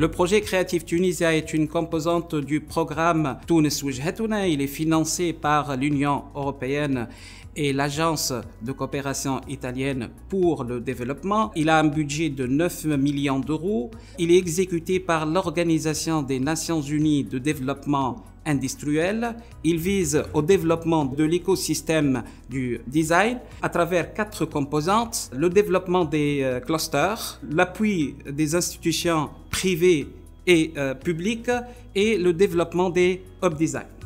Le projet Creative Tunisia est une composante du programme Tunis Wijhatuna. Il est financé par l'Union européenne et l'Agence de coopération italienne pour le développement. Il a un budget de 9 millions d'euros. Il est exécuté par l'Organisation des Nations Unies de développement industriel. Il vise au développement de l'écosystème du design à travers 4 composantes: le développement des clusters, l'appui des institutions privées et publiques et le développement des hub design.